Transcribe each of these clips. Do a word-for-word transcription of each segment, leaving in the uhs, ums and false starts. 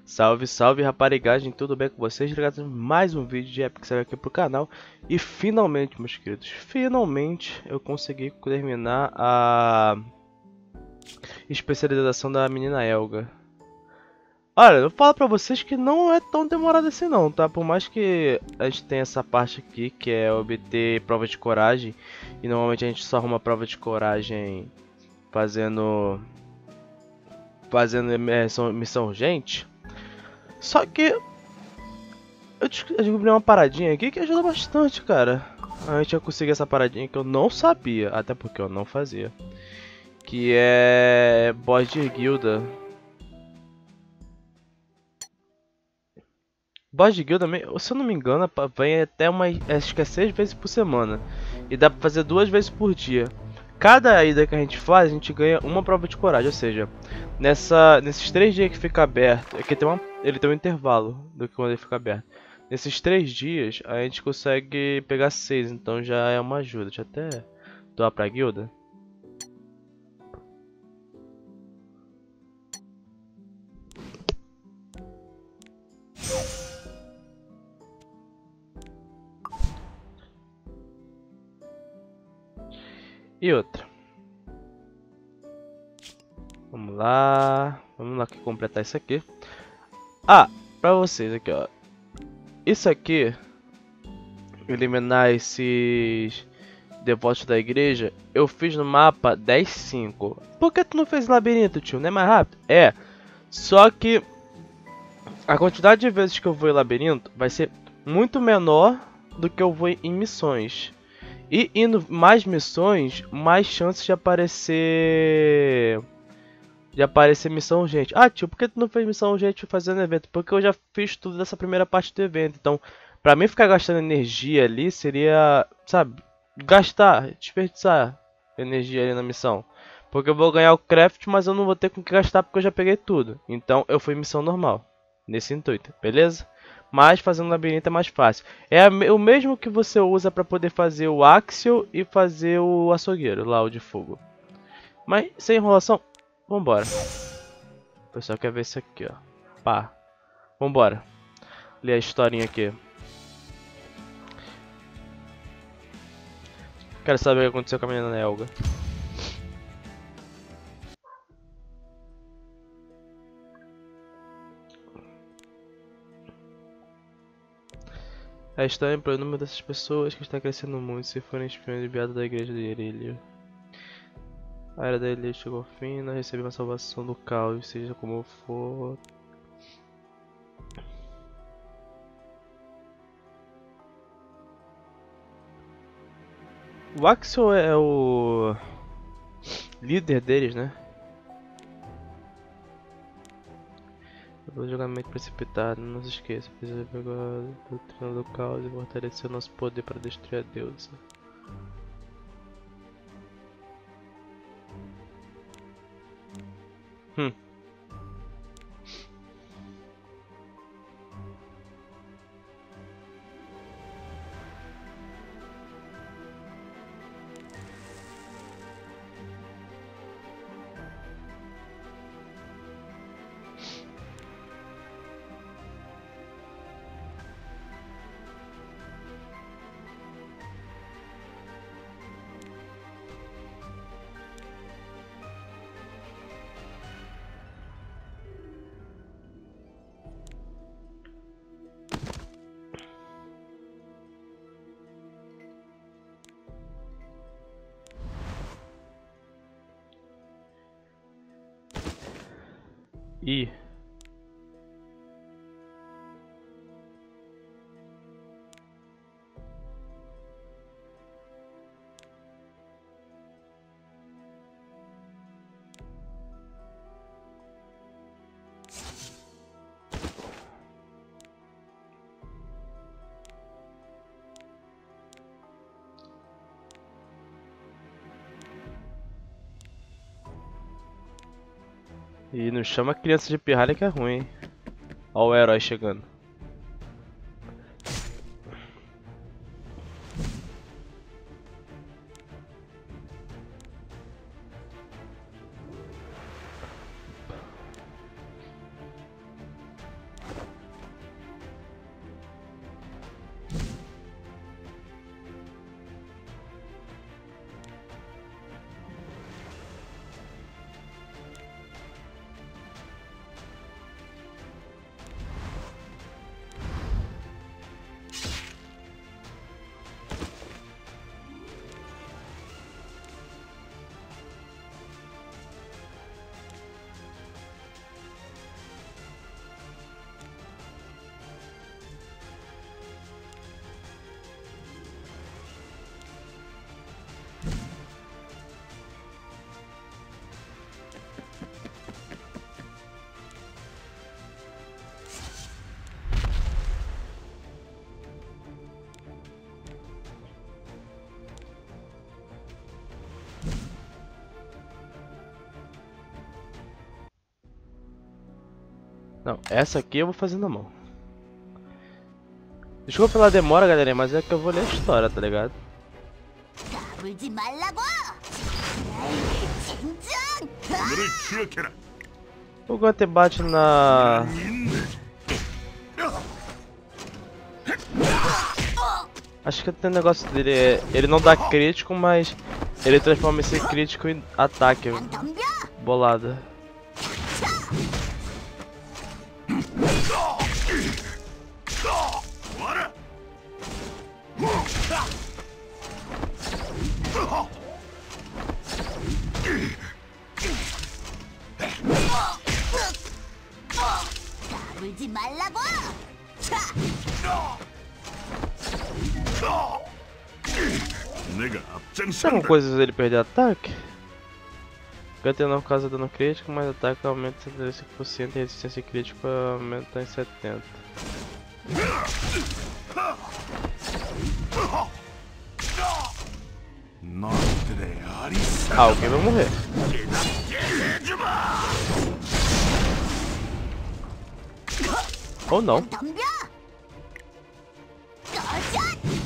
Salve, salve raparigagem, tudo bem com vocês? Ligados em mais um vídeo de Epic Saga aqui pro canal. E finalmente, meus queridos, finalmente eu consegui terminar a especialização da menina Elga. Olha, eu falo pra vocês que não é tão demorado assim não, tá? Por mais que a gente tenha essa parte aqui, que é obter prova de coragem. E normalmente a gente só arruma prova de coragem fazendo... Fazendo é, missão urgente. Só que eu descobri uma paradinha aqui que ajuda bastante, cara. A gente ia conseguir essa paradinha que eu não sabia, até porque eu não fazia. Que é boss de guilda. Boss de guilda, se eu não me engano, vem até uma, acho que é seis vezes por semana. E dá pra fazer duas vezes por dia. Cada ida que a gente faz, a gente ganha uma prova de coragem, ou seja, nessa, nesses três dias que fica aberto, aqui tem uma, ele tem um intervalo do que quando ele fica aberto. Nesses três dias, a gente consegue pegar seis, então já é uma ajuda. Deixa eu até doar pra guilda. E outra. Vamos lá. Vamos lá aqui completar isso aqui. Ah, pra vocês aqui, ó. Isso aqui, eliminar esses devotos da igreja, eu fiz no mapa dez cinco. Por que tu não fez labirinto, tio? Não é mais rápido? É. Só que a quantidade de vezes que eu vou em labirinto vai ser muito menor do que eu vou em missões. E indo mais missões, mais chances de aparecer... De aparecer missão urgente. Ah, tio, por que tu não fez missão urgente fazendo evento? Porque eu já fiz tudo dessa primeira parte do evento. Então, pra mim ficar gastando energia ali seria, sabe, gastar, desperdiçar energia ali na missão. Porque eu vou ganhar o craft, mas eu não vou ter com que gastar porque eu já peguei tudo. Então, eu fui missão normal, nesse intuito, beleza? Mas fazendo labirinto é mais fácil. É o mesmo que você usa pra poder fazer o Axel e fazer o açougueiro, lá o de fogo. Mas, sem enrolação... Vambora. O pessoal quer ver isso aqui, ó. Pá. Vambora. Ler a historinha aqui. Quero saber o que aconteceu com a menina Elga. A história pelo número dessas pessoas que está crescendo muito se forem espiões enviados da igreja de Irília. A era da Irília chegou ao fim, nós recebemos a salvação do caos, seja como for. O Axel é o líder deles, né? Pelo julgamento precipitado, não se esqueça, precisa pegar a doutrina do caos e fortalecer o nosso poder para destruir a deusa. Hum. E E não chama criança de pirralha que é ruim, hein? Ó o herói chegando. Não, essa aqui eu vou fazer na mão. Desculpa pela demora, galerinha, mas é que eu vou ler a história, tá ligado? 까불지 말라고! 진정! 오늘을 기억해라. O Gunter bate na... Acho que tem um negócio dele, é... ele não dá crítico, mas ele transforma esse crítico em ataque. 난 덤벼! Bolada. 와라. 까불지 말라고! 차! 내가 Tem 앞장선다. alguma coisa dele perder ataque? Gunter não causa dano crítico, mas ataque aumenta em setenta e cinco por cento e resistência crítica aumenta em setenta por cento. 너희들의 어리석음. Ah, alguém vai morrer. Ou não. 덤벼! 꺼져!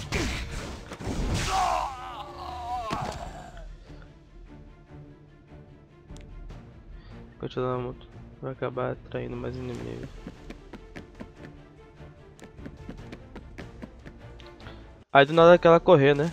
Continuando muito. Vai acabar atraindo mais inimigos. Aí do nada aquela correr, né?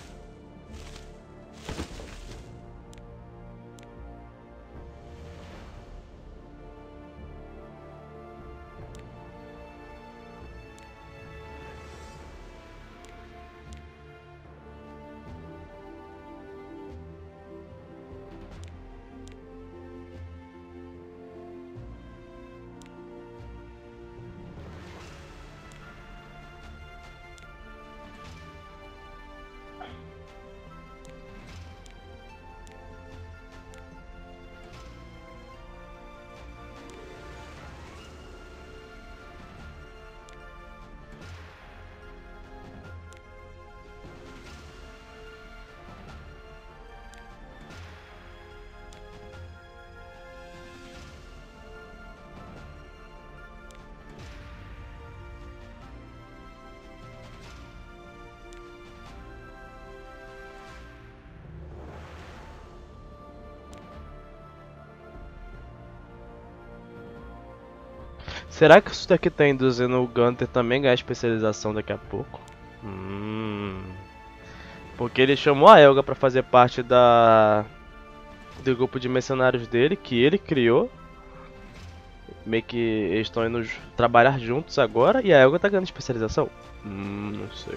Será que isso daqui tá induzindo o Gunter também a ganhar especialização daqui a pouco? Hum. Porque ele chamou a Helga pra fazer parte da do grupo de mercenários dele, que ele criou. Meio que eles estão indo trabalhar juntos agora e a Helga tá ganhando especialização? Hum, não sei.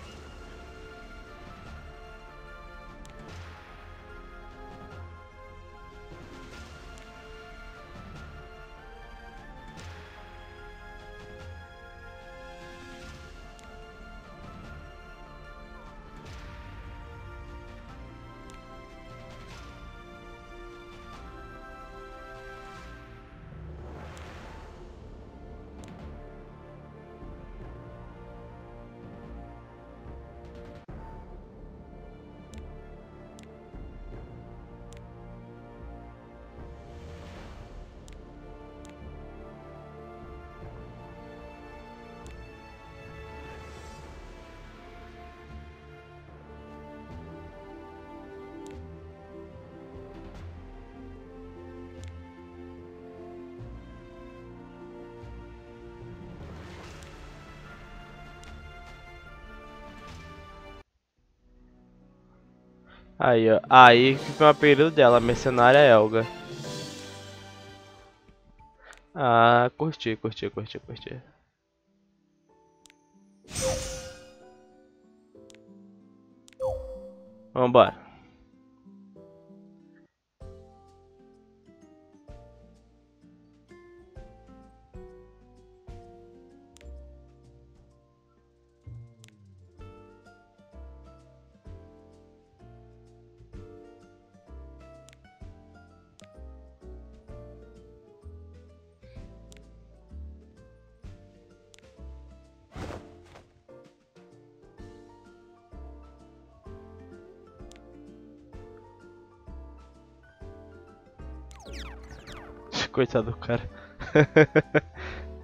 Aí, ó. Aí que foi o apelido dela, Mercenária Helga. Ah, curti, curti, curti, curti. Vambora. Coitado do cara.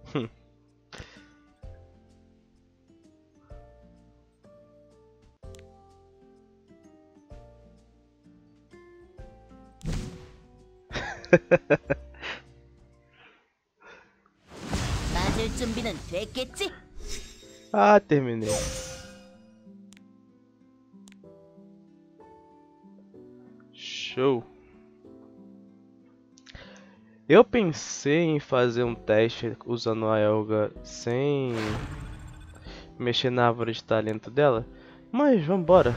Hum. 맞을 준비는 됐겠지? Ah, terminei. Show. Eu pensei em fazer um teste usando a Elga sem mexer na árvore de talento dela, mas vambora.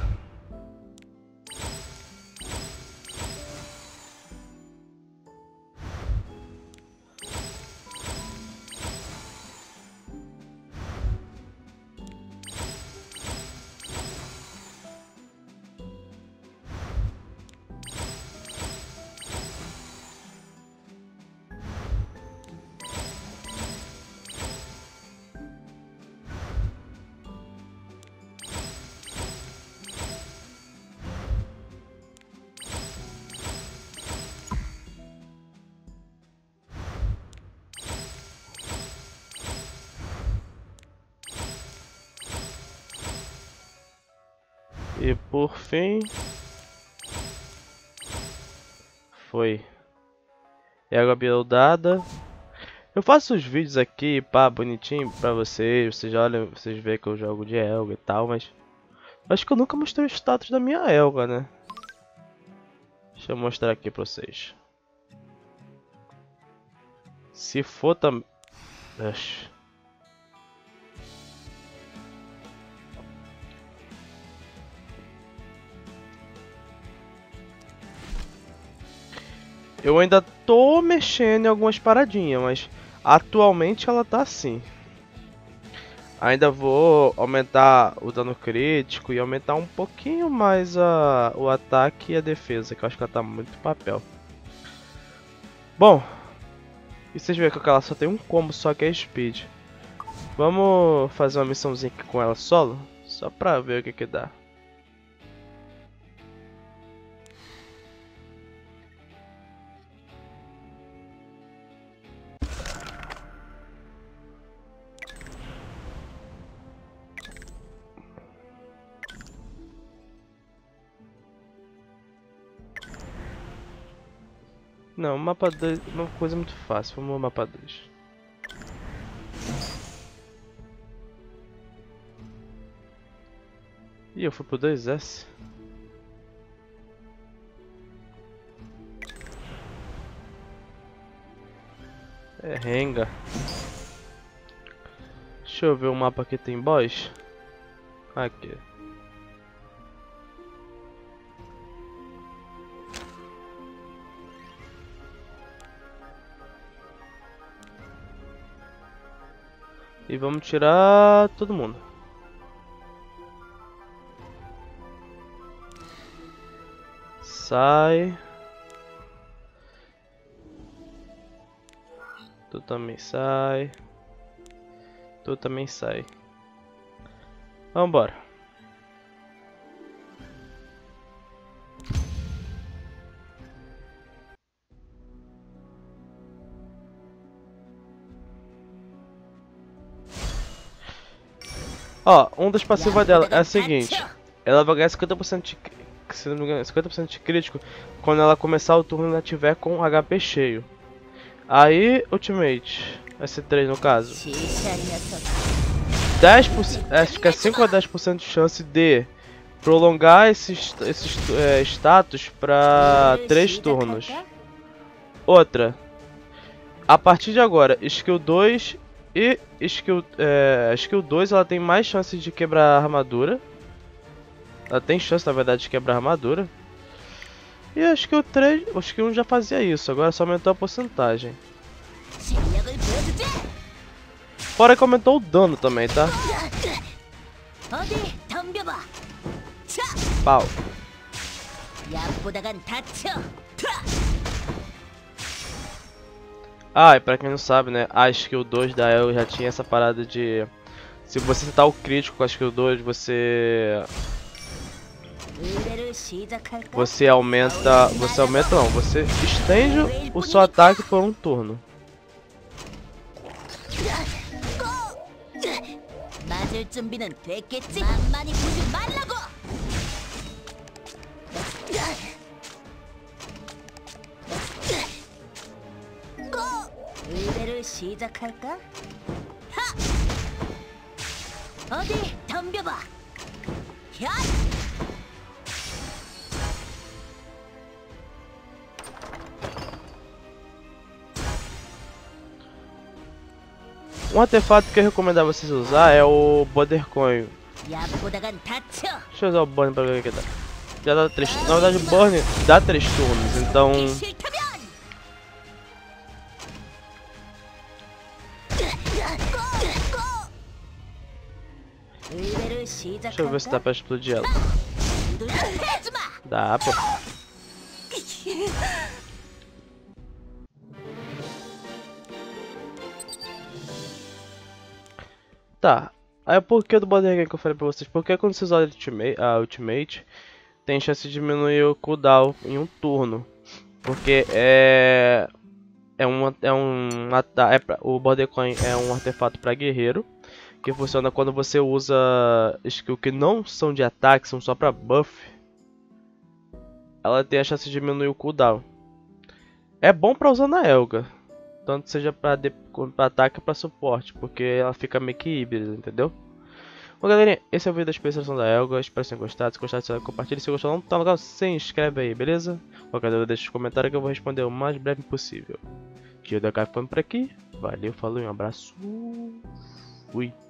E por fim, foi Égua Beldada. Eu faço os vídeos aqui, pá, bonitinho pra vocês. Vocês olham, vocês veem que eu jogo de Elga e tal, mas acho que eu nunca mostrei o status da minha Elga, né? Deixa eu mostrar aqui pra vocês. Se for também. Eu ainda tô mexendo em algumas paradinhas, mas atualmente ela tá assim. Ainda vou aumentar o dano crítico e aumentar um pouquinho mais a, o ataque e a defesa, que eu acho que ela tá muito papel. Bom, e vocês veem que ela só tem um combo, só que é speed. Vamos fazer uma missãozinha aqui com ela solo, só pra ver o que que dá. Não, mapa dois é uma coisa muito fácil, vamos ao mapa dois. Ih, eu fui pro dois S. É renga. Deixa eu ver o mapa que tem boss. Aqui. E vamos tirar todo mundo. Sai. Tu também sai. Tu também sai. Vambora. Ó, um dos passivos dela é o seguinte. Ela vai ganhar cinquenta por cento de, se não me engano, cinquenta por cento de crítico quando ela começar o turno e ela tiver com H P cheio. Aí, Ultimate, S três no caso, dez por cento, acho que é cinco a dez por cento de chance de prolongar esses, esses é, status pra três turnos. Outra, a partir de agora, skill dois e skill, é, skill dois ela tem mais chance de quebrar a armadura. Ela tem chance, na verdade, de quebrar a armadura. E a skill três, o skill um já fazia isso, agora só aumentou a porcentagem. Fora que aumentou o dano também, tá? Pau. Ah, e pra quem não sabe, né, a skill dois da El já tinha essa parada de... Se você acertar o crítico com a skill dois, você... Você aumenta... Você aumenta não, você estende o seu ataque por um turno. 맞을 준비는 됐겠지? 만만히 보지 말라고! 의뢰를 시작할까? 하! 어디 덤벼봐! 야! Um artefato que eu recomendo a vocês usar é o Border Coin. 약보다간 다쳐! Deixa eu usar o Burn pra ver o que dá. Já dá três. Na verdade, o Burn dá três turnos, então. 싫다면! 의뢰를 시작할까? Deixa eu ver se dá pra explodir ela. 해주마! Dá, pô. Tá. Aí o porquê do Border Game que eu falei pra vocês? Porque quando vocês olham Ultimate, a Ultimate, tem chance de diminuir o cooldown em um turno. Porque é. É um. É um ata- é pra, o Border Coin é um artefato pra guerreiro. Que funciona quando você usa skill que não são de ataque, são só pra buff. Ela tem a chance de diminuir o cooldown. É bom pra usar na Elga. Tanto seja pra, de, pra ataque ou pra suporte. Porque ela fica meio que híbrida, entendeu? Bom, galerinha, esse é o vídeo da especialização da Elga. Espero que tenham gostado. Se gostar, compartilhe. Se gostou, não tá no canal, se inscreve aí, beleza? Qualquer dúvida, deixa nos comentários que eu vou responder o mais breve possível. Tio da K ficando por aqui. Valeu, falou e um abraço. Fui.